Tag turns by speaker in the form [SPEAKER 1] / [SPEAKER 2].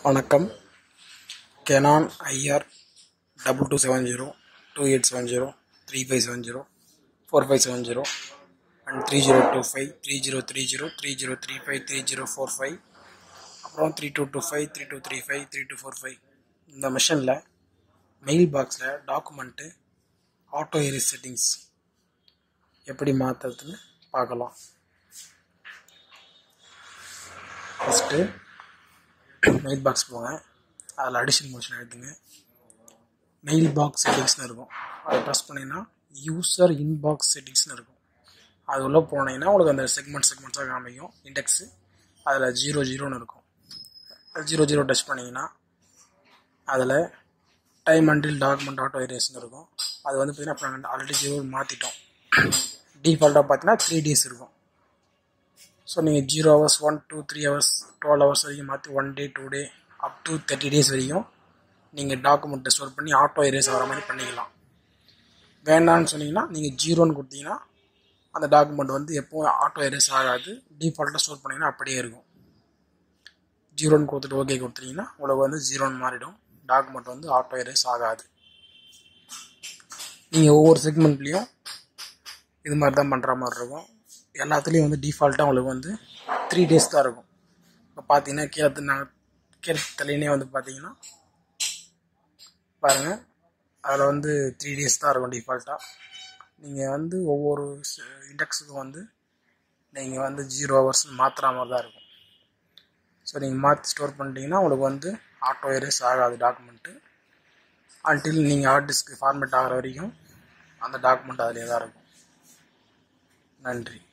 [SPEAKER 1] வணக்கம். canon ir2270 2870 3570 4570 and 3025 3030 3035 3045 அப்புறம் 3225 3235 3245. இந்த மிஷனில் மெயில் பாக்ஸில் டாக்குமெண்ட்டு ஆட்டோ எரேஸ் செட்டிங்ஸ் எப்படி மாற்றுறதுன்னு பார்க்கலாம். ஃபஸ்ட்டு மெயில் பாக்ஸ் போங்க, அதில் அடிஷன் மோஷன் எடுத்துங்க. மெயில் பாக்ஸ் செட்டிங்ஸ்னு இருக்கும், அதை ப்ரெஸ் பண்ணிங்கன்னா யூசர் இன்பாக்ஸ் செட்டிங்ஸ்னு இருக்கும். அது உள்ளே போனீங்கன்னா உங்களுக்கு அந்த செக்மெண்ட்ஸாக காமிக்கும். இண்டெக்ஸு அதில் 00ன்னு இருக்கும். 00 டச் பண்ணிங்கன்னா அதில் டைம் அண்டில் டாக்குமெண்ட் ஆட்டோ எரேஸ்னு இருக்கும். அது வந்து பார்த்தீங்கன்னா ஆல்ரெடி 0 மாற்றிட்டோம். டிஃபால்ட்டாக பார்த்தீங்கன்னா 3 days இருக்கும். ஸோ நீங்கள் 0 hours 1 2 3 hours 12 hours வரைக்கும் மாற்றி 1 day 2 day up to 30 days வரைக்கும் நீங்கள் டாக்குமெண்ட்டை ஸ்டோர் பண்ணி ஆட்டோ எரேஸ் ஆகிற மாதிரி பண்ணிக்கலாம். வேண்டான்னு சொன்னீங்கன்னா நீங்கள் 0ன்னு கொடுத்தீங்கன்னா அந்த டாக்குமெண்ட் வந்து எப்போவும் ஆட்டோ எரேஸ் ஆகாது. டிஃபால்ட்டாக ஸ்டோர் பண்ணிங்கன்னா அப்படியே இருக்கும். 0ன்னு கொடுத்துட்டு ஓகே கொடுத்தீங்கன்னா உங்களுக்கு வந்து 0ன்னு மாறிடும். டாக்குமெண்ட் வந்து ஆட்டோ எரேஸ் ஆகாது. நீங்கள் ஒவ்வொரு செக்மெண்ட்லேயும் இது மாதிரி தான் பண்ணுற மாதிரி இருக்கும். எல்லாத்துலேயும் வந்து டிஃபால்ட்டாக உங்களுக்கு வந்து 3 days தான் இருக்கும். இப்போ பார்த்தீங்கன்னா கீழே தலையினே வந்து பார்த்தீங்கன்னா பாருங்கள், அதில் வந்து 3 days தான் இருக்கும் டிஃபால்ட்டாக. நீங்கள் வந்து ஒவ்வொரு இண்டெக்ஸுக்கும் வந்து நீங்கள் வந்து 0 hours மாற்றுற மாதிரி தான் இருக்கும். ஸோ நீங்கள் மாற்றி ஸ்டோர் பண்ணிட்டீங்கன்னா உங்களுக்கு வந்து ஆட்டோ எரேஸ் ஆகாது டாக்குமெண்ட்டு. அன்டில் நீங்கள் ஹார்ட் டிஸ்க்கு ஃபார்மேட் ஆகிற வரைக்கும் அந்த டாக்குமெண்ட் அதிலே தான் இருக்கும். நன்றி.